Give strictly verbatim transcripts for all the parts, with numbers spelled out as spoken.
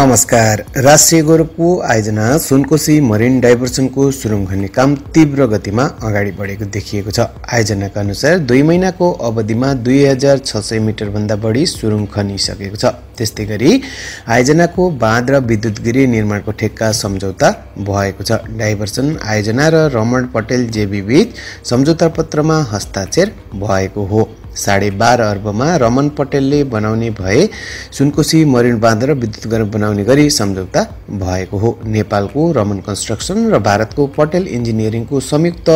नमस्कार। राष्ट्रिय गौरवको आयोजना सुनकोशी मरिन डाइभर्सनको सुरुङ खन्ने काम तीव्र गतिमा अगाडि बढेको देखिएको छ। आयोजनाका अनुसार दुई महिनाको अवधिमा दुई हजार छ सय मिटर भन्दा बढी सुरुङ खनिसकेको छ। त्यस्तै गरी आयोजनाको बाँध र विद्युत गिरी निर्माणको ठेक्का सम्झौता भएको छ। डाइभर्सन आयोजना र रमण पटेल जेबी बीच सम्झौता पत्रमा हस्ताक्षर भएको हो। साढे बाह्र अर्बमा रमन पटेलले बनाउने भए सुनकोशी मरिन बाँध र विद्युत घर बनाउने गरी सम्झौता भएको हो। नेपालको रमन कन्स्ट्रक्सन र भारतको पटेल इन्जिनियरिङको संयुक्त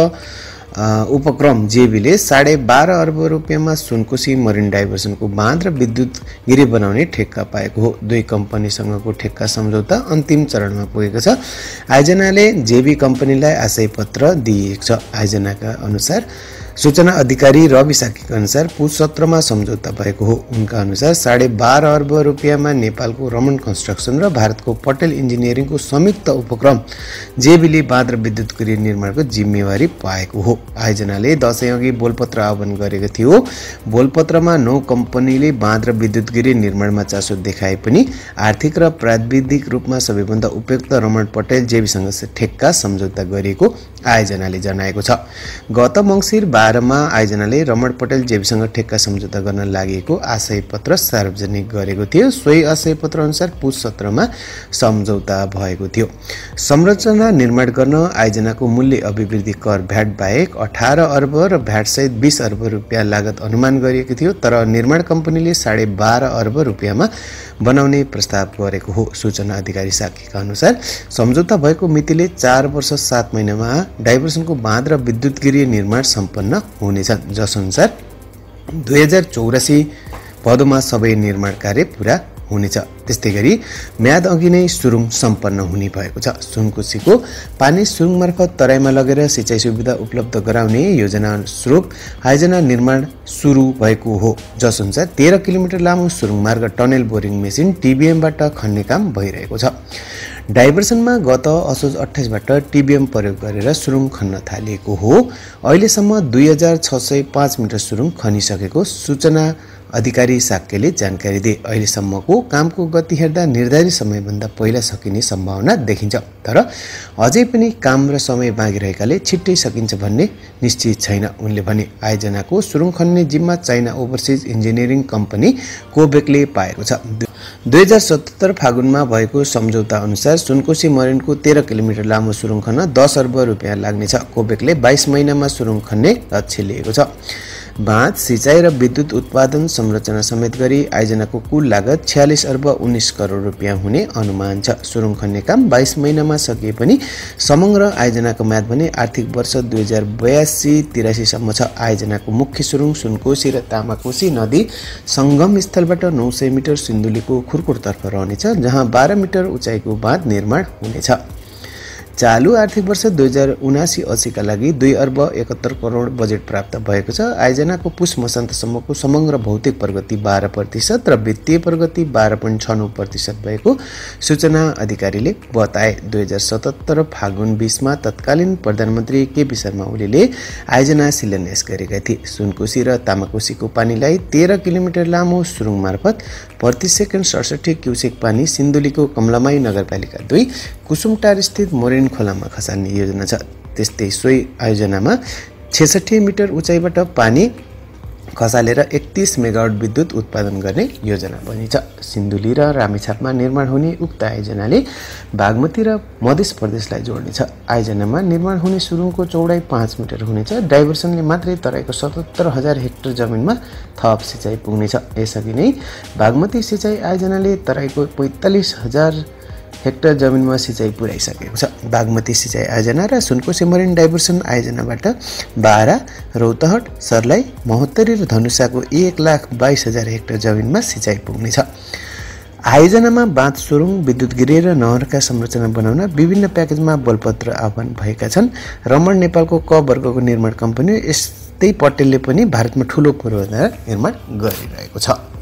उपक्रम जेबीले साढे बाह्र अर्ब रुपियाँमा सुनकोशी मरिन डाइभर्सनको बाँध र विद्युत गिरी बनाउने ठेक्का पाएको हो। दुई कम्पनीसँगको ठेक्का सम्झौता अन्तिम चरणमा पुगेको छ। आयोजनाले जेबी कम्पनीलाई आशय पत्र दिएको छ। आयोजनाका अनुसार सूचना अधिकारी रवि साकीका अनुसार पुस सत्रमा सम्झौता भएको हो। उनका अनुसार साढे बाह्र अर्ब रुपियाँमा नेपालको रमन कन्स्ट्रक्सन र भारतको पटेल इन्जिनियरिङको संयुक्त उपक्रम जेबीले बाँध र विद्युत गिरी निर्माणको जिम्मेवारी पाएको हो। आयोजनाले दशैं अघि बोलपत्र आह्वान गरेको थियो। बोलपत्रमा नौ कम्पनीले बाँध र विद्युत गिरी निर्माणमा चासो देखाए पनि आर्थिक र प्राविधिक रूपमा सबैभन्दा उपयुक्त रमण पटेल जेबीसँग ठेक्का सम्झौता गरिएको आयोजनाले जनाएको छ। गत मङ्सिर बाह्रमा आयोजनाले रमण पटेल जेबीसँग ठेक्का सम्झौता गर्न लागेको आशय पत्र सार्वजनिक गरेको थियो। सोही आशय पत्र अनुसार पुस सत्रमा सम्झौता भएको थियो। संरचना निर्माण गर्न आयोजनाको मूल्य अभिवृद्धि कर भ्याट बाहेक अठार अर्ब र भ्याट सहित बीस अर्ब रुपियाँ लागत अनुमान गरिएको थियो। तर निर्माण कम्पनीले साढे बाह्र अर्ब रुपियाँमा बनाउने प्रस्ताव गरेको हो। सूचना अधिकारी साकीका अनुसार सम्झौता भएको मितिले चार वर्ष सात महिनामा डाइभर्सनको बाँध र विद्युत गिरी निर्माण सम्पन्न हुनेछन्, जसअनुसार दुई हजार चौरासी भदौमा सबै निर्माण कार्य पूरा हुनेछ। त्यस्तै गरी म्याद अघि नै सुरुङ सम्पन्न हुने भएको छ। सुनकोशीको पानी सुरुङ मार्फत तराईमा लगेर सिँचाइ सुविधा उपलब्ध गराउने योजना स्वरूप आयोजना निर्माण सुरु भएको हो। जसअनुसार तेह्र किलोमिटर लामो सुरुङ मार्ग टनेल बोरिङ मेसिन टिबिएमबाट खन्ने काम भइरहेको छ। डाइभर्सनमा गत असोज अट्ठाइसबाट टिबिएम प्रयोग गरेर सुरुङ खन्न थालिएको हो। अहिलेसम्म दुई हजार छ सय पाँच मिटर सुरुङ खनिसकेको सूचना अधिकारी साक्यले जानकारी दिए। अहिलेसम्मको कामको गति हेर्दा निर्धारित समयभन्दा पहिला सकिने सम्भावना देखिन्छ। तर अझै पनि काम र समय बाँकी रहेकाले छिट्टै सकिन्छ भन्ने निश्चित छैन। उनले भने आयोजनाको सुरुङ खन्ने जिम्मा चाइना ओभरसिज इन्जिनियरिङ कम्पनी कोबेकले पाएको छ। दुई हजार सतहत्तर फागुनमा भएको सम्झौता अनुसार सुनकोशी मरिनको तेह्र किलोमिटर लामो सुरुङ खन्न दस अर्ब रुपियाँ लाग्नेछ। कोबेकले बाइस महिनामा सुरुङ खन्ने लक्ष्य लिएको छ। बाँध, सिँचाइ र विद्युत उत्पादन संरचना समेत गरी आयोजनाको कुल लागत छ्यालिस अर्ब उन्नाइस करोड रुपियाँ हुने अनुमान छ। सुरुङ खन्ने काम बाइस महिनामा सकिए पनि समग्र आयोजनाको म्याद भने आर्थिक वर्ष दुई हजार बयासी तिरासीसम्म छ। आयोजनाको मुख्य सुरुङ सुनकोशी र तामाकोशी नदी सङ्गम स्थलबाट नौ सय मिटर सिन्धुलीको खुर्कुरतर्फ रहनेछ, जहाँ बाह्र मिटर उचाइको बाँध निर्माण हुनेछ। चालु आर्थिक वर्ष दुई हजार उनासी अस्सीका लागि दुई अर्ब एकहत्तर करोड बजेट प्राप्त भएको छ। आयोजनाको पुस मसान्तसम्मको समग्र भौतिक प्रगति बाह्र प्रतिशत र वित्तीय प्रगति बाह्र पोइन्ट छ नौ प्रतिशत भएको सूचना अधिकारीले बताए। दुई हजार सतहत्तर फागुन बिसमा तत्कालीन प्रधानमन्त्री केपी शर्मा ओलीले आयोजना शिलान्यास गरेका थिए। सुनकोशी र तामाकोशीको पानीलाई तेह्र किलोमिटर लामो सुरुङ मार्फत प्रति सेकेन्ड सडसठी क्युसेक पानी सिन्धुलीको कमलामाई नगरपालिका दुई कुसुमटार स्थित मोरिन खोलामा खसाल्ने योजना छ। त्यस्तै सोही आयोजनामा छेसठी मिटर उचाइबाट पानी खसालेर एकतीस मेगावाट विद्युत उत्पादन गर्ने योजना पनि छ। सिन्धुली र रामेछापमा निर्माण हुने उक्त आयोजनाले बागमती र मध्य प्रदेशलाई जोड्नेछ। आयोजनामा निर्माण हुने सुरुङको चौडाइ पाँच मिटर हुनेछ। डाइभर्सनले मात्रै तराईको सतहत्तर हजार हेक्टर जमिनमा थप सिँचाइ पुग्नेछ। यसअघि नै बागमती सिँचाइ आयोजनाले तराईको पैँतालिस हजार हेक्टर जमिनमा सिँचाइ पुर्याइसकेको छ। बागमती सिँचाइ आयोजना र सुनकोशी मरिन डाइभर्सन आयोजनाबाट बाह्र, रौतहट, सर्लाही, महोत्तरी र धनुषाको एक लाख बाइस हजार हेक्टर जमिनमा सिँचाइ पुग्नेछ। आयोजनामा बाँध, सुरुङ, विद्युत गिरी र नहरका संरचना बनाउन विभिन्न प्याकेजमा बोलपत्र आह्वान भएका छन्। रमण नेपालको क वर्गको निर्माण कम्पनी, यस्तै पटेलले पनि भारतमा ठूलो पूर्वाधार निर्माण गरिरहेको छ।